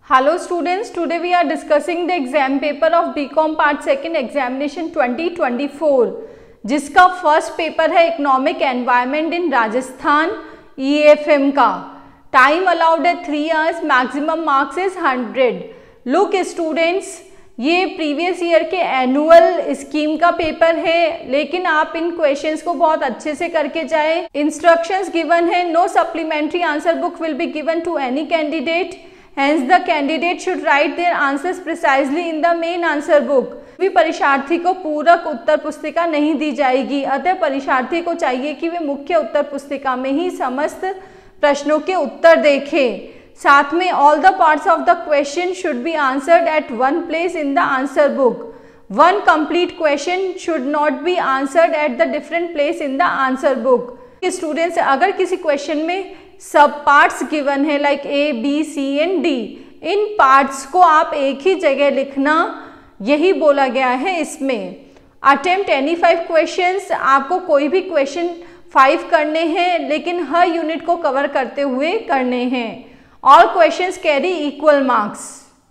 Hello students, today we are discussing the exam paper of BCom Part 2nd Examination 2024 जिसका first paper है economic environment in Rajasthan EFM का। Time allowed है 3 hours, maximum marks is 100। Look students, ये previous year के annual scheme का paper है, लेकिन आप इन क्वेश्चंस को बहुत अच्छे से करके जाएं। इंस्ट्रक्शंस गिवन है, no supplementary answer book will be given to any candidate, hence the candidate should write their answers precisely in the main answer book। भी परीक्षार्थी को पूरक उत्तर पुस्तिका नहीं दी जाएगी, अतः परीक्षार्थी को चाहिए कि वे मुख्य उत्तर पुस्तिका में ही समस्त प्रश्नों के उत्तर देखें। साथ में all the parts of the question should be answered at one place in the answer book. One complete question should not be answered at the different place in the answer book. Students, अगर किसी question में सब parts given है like A, B, C and D, इन parts को आप एक ही जगह लिखना, यही बोला गया है इसमें। अटेम्प्ट एनी 5 क्वेश्चंस, आपको कोई भी क्वेश्चन 5 करने हैं, लेकिन हर यूनिट को कवर करते हुए करने हैं। All questions carry equal marks.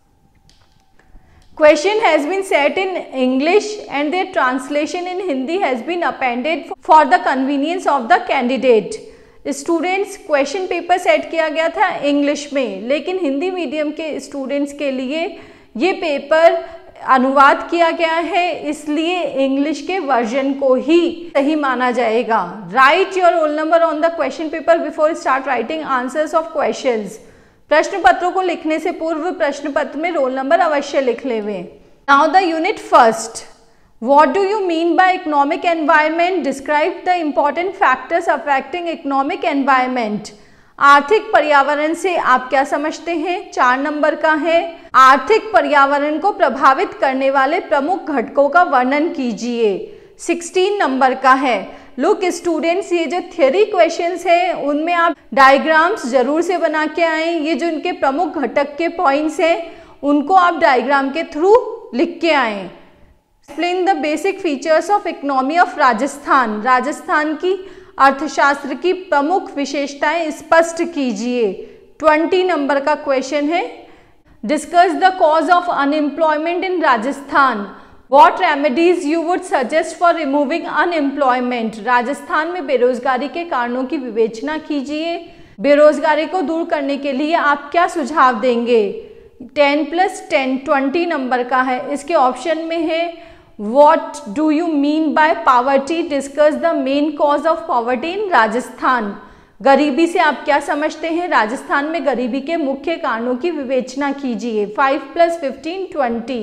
Question has been set in English and their translation in Hindi has been appended for the convenience of the candidate। Students, question paper set किया गया था English में, लेकिन Hindi medium के students के लिए ये paper अनुवाद किया गया है, इसलिए इंग्लिश के वर्जन को ही सही माना जाएगा। Write your roll number on the question paper before start writing answers of questions. प्रश्न पत्रों को लिखने से पूर्व प्रश्न पत्र में रोल नंबर अवश्य लिख लेवे। Now the unit first, What do you mean by economic environment? Describe the important factors affecting economic environment। आर्थिक पर्यावरण से आप क्या समझते हैं? 4 नंबर का है। आर्थिक पर्यावरण को प्रभावित करने वाले प्रमुख घटकों का वर्णन कीजिए। 16 नंबर का है। लुक स्टूडेंट्स, ये जो थ्योरी क्वेश्चंस हैं उनमें आप डायग्राम्स जरूर से बना के आए। ये जो उनके प्रमुख घटक के पॉइंट्स हैं उनको आप डायग्राम के थ्रू लिख के आए। Explain the basic features of economy of Rajasthan. Rajasthan की अर्थशास्त्र की प्रमुख विशेषताएं स्पष्ट कीजिए। 20 नंबर का क्वेश्चन है। Discuss the cause of unemployment in Rajasthan. What remedies you would suggest for removing unemployment. Rajasthan में बेरोजगारी के कारणों की विवेचना कीजिए। बेरोजगारी को दूर करने के लिए आप क्या सुझाव देंगे? 10+10 20 नंबर का है। इसके ऑप्शन में है What do you mean by poverty? Discuss the main cause of poverty in Rajasthan. गरीबी से आप क्या समझते हैं? राजस्थान में गरीबी के मुख्य कारणों की विवेचना कीजिए। 5+15 20।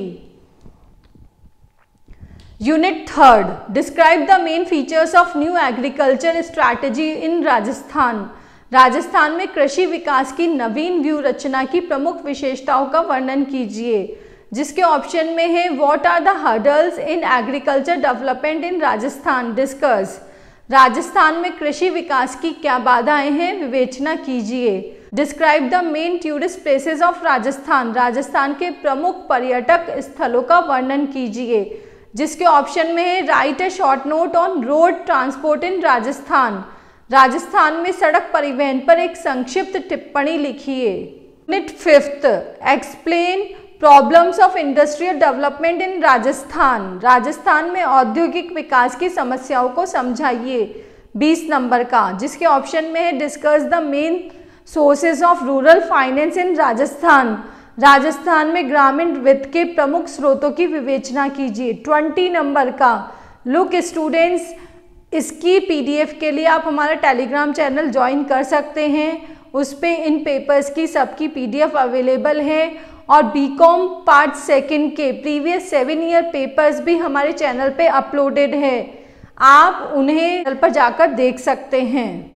Unit third, describe the main features of new agriculture strategy in Rajasthan. Rajasthan में कृषि विकास की नवीन व्यू रचना की प्रमुख विशेषताओं का वर्णन कीजिए, जिसके ऑप्शन में है what are the hurdles in agriculture development in Rajasthan. Discuss. Rajasthan में कृषि विकास की क्या बाधाएं हैं, विवेचना कीजिए। Describe the main tourist places of Rajasthan. Rajasthan के प्रमुख पर्यटक स्थलों का वर्णन कीजिए, जिसके ऑप्शन में है write a short note on road transport in Rajasthan. Rajasthan में सड़क परिवहन पर एक संक्षिप्त टिप्पणी लिखिए। Unit fifth, explain problems of industrial development in Rajasthan. Rajasthan में औद्योगिक विकास की समस्याओं को समझाइए। 20 नंबर का, जिसके ऑप्शन में है discuss the main sources of rural finance in Rajasthan. Rajasthan में ग्रामीण वित्त के प्रमुख स्रोतों की विवेचना कीजिए। 20 नंबर का। लुक स्टूडेंट्स, इसकी PDF के लिए आप हमारा टेलीग्राम चैनल ज्वाइन कर सकते हैं। उस पे इन पेपर्स की सबकी PDF अवेलेबल है, और BCom पार्ट 2nd के प्रीवियस 7 ईयर पेपर्स भी हमारे चैनल पे अपलोडेड है। आप उन्हें चैनल पर जाकर देख सकते हैं।